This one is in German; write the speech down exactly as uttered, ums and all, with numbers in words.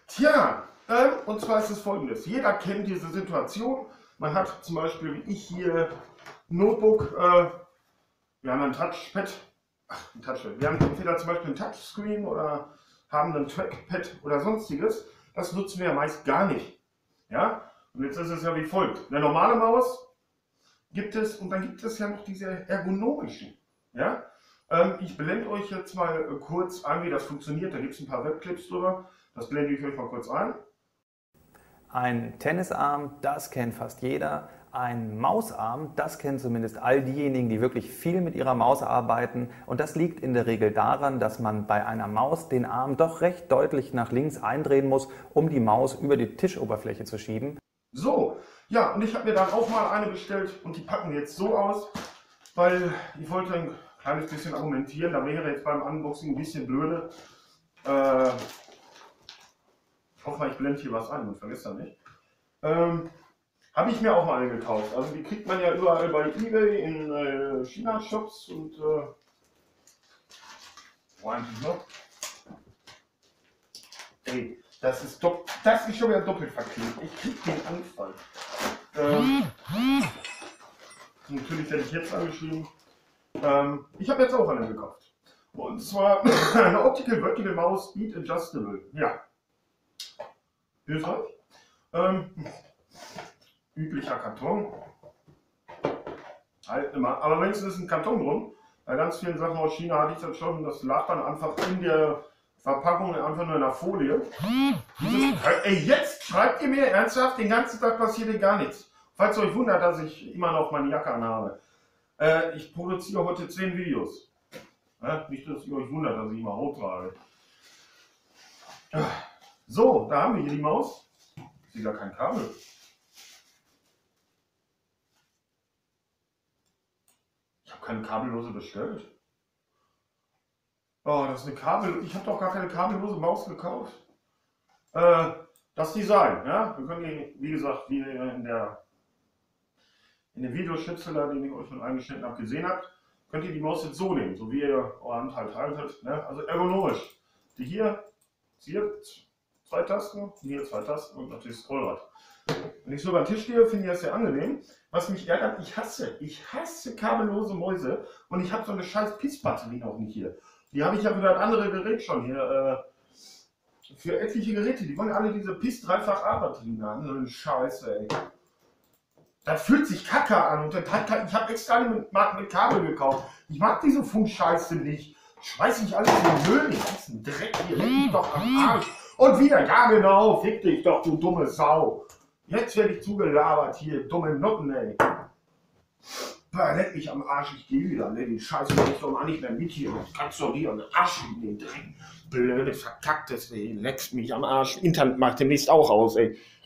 Tja, ähm, und zwar ist es folgendes. Jeder kennt diese Situation. Man hat zum Beispiel, wie ich hier, ein Notebook, äh, wir haben ein Touchpad, ach, ein Touchpad. Wir haben entweder zum Beispiel ein Touchscreen oder haben ein Trackpad oder sonstiges. Das nutzen wir ja meist gar nicht. Ja? Und jetzt ist es ja wie folgt. Eine normale Maus gibt es und dann gibt es ja noch diese ergonomischen. Ja? Ähm, ich blende euch jetzt mal kurz ein, wie das funktioniert. Da gibt es ein paar Webclips drüber. Das blende ich euch mal kurz ein. Ein Tennisarm, das kennt fast jeder. Ein Mausarm, das kennen zumindest all diejenigen, die wirklich viel mit ihrer Maus arbeiten. Und das liegt in der Regel daran, dass man bei einer Maus den Arm doch recht deutlich nach links eindrehen muss, um die Maus über die Tischoberfläche zu schieben. So, ja, und ich habe mir dann auch mal eine bestellt und die packen jetzt so aus, weil ich wollte ein kleines bisschen argumentieren. Da wäre jetzt beim Unboxing ein bisschen blöde. Äh, ich hoffe mal, ich blende hier was ein und vergesst das nicht. Ähm, Habe ich mir auch mal eine gekauft. Also die kriegt man ja überall bei eBay in äh, China-Shops und äh, wo eigentlich noch? Ey, das ist doch, das ist schon wieder doppelt verklebt. Ich krieg den Anfall. Ähm, natürlich werde ich jetzt angeschrieben. Ähm, ich habe jetzt auch eine gekauft. Und zwar eine Optical Vertical Mouse Speed Adjustable. Ja. Hilfreich. Ähm, üblicher Karton. Halt immer. Aber wenigstens ist ein Karton drum. Bei ganz vielen Sachen aus China hatte ich das schon. Das lag dann einfach in der Verpackung, einfach nur in der Folie. Dieses, ey, jetzt schreibt ihr mir ernsthaft, den ganzen Tag passiert hier gar nichts. Falls ihr euch wundert, dass ich immer noch meine Jacke anhabe. Äh, ich produziere heute zehn Videos. Ja, nicht, dass ihr euch wundert, dass ich immer rot trage. So, da haben wir hier die Maus. Ich sehe gar kein Kabel. Ich habe keine kabellose bestellt. Oh, das ist eine Kabel. Ich habe doch gar keine kabellose Maus gekauft. Äh, das Design, ja. Wir können hier, wie gesagt, wie ihr in der in dem Videoschnipsel, den ich euch schon eingeschnitten habe, gesehen habt, könnt ihr die Maus jetzt so nehmen, so wie ihr eure Hand halt haltet. Ne? Also ergonomisch. Die hier, hier zwei Tasten, hier zwei Tasten und natürlich Scrollrad. Wenn ich so beim Tisch stehe, finde ich das sehr angenehm. Was mich ärgert, ich hasse, ich hasse kabellose Mäuse und ich habe so eine scheiß Pissbatterie auch nicht hier. Die habe ich ja für das andere Gerät schon hier. Äh, für etliche Geräte, die wollen alle diese Piss dreifach A Batterien haben. So eine Scheiße, ey. Das fühlt sich kacke an und das hat, ich habe extra mit, mit Kabel gekauft. Ich mag diese Funkscheiße nicht. Schmeiß nicht alles in den Müll, den ganzen Dreck hier, leck mich doch am Arsch. Und wieder, ja genau, fick dich doch, du dumme Sau. Jetzt werde ich zugelabert hier, dumme Nutten, ey. Bah, leck mich am Arsch, ich gehe wieder, ne, die Scheiße mach ich doch mal nicht mehr mit hier. Das kannst du doch hier an den Arsch schieben, den Dreck. Blödes, verkacktes, ey, leckst mich am Arsch. Internet macht demnächst auch aus, ey.